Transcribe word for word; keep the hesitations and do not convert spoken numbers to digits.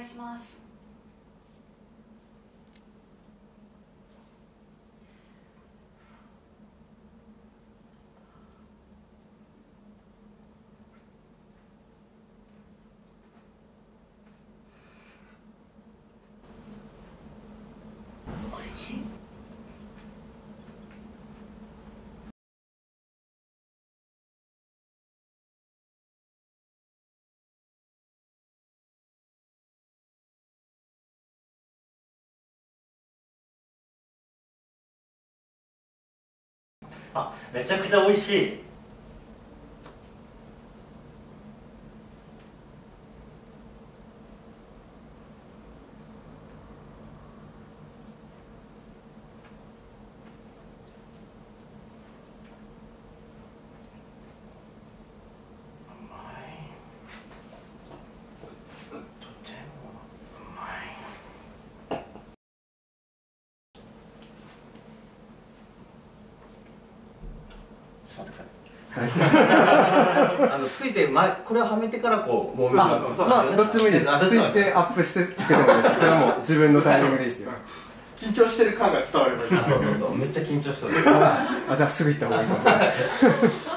いします。おいしい。 あ、めちゃくちゃ美味しい。 あのついて前これをはめてからこうもうまあまあどっちもいいです。ついてアップしてつけてもいいです。それはもう自分のタイミングでいいですよ。 緊張してる感が伝わればいい。 あ、そうそうそう、めっちゃ緊張してる。 あ、じゃあすぐ行った方がいいかも。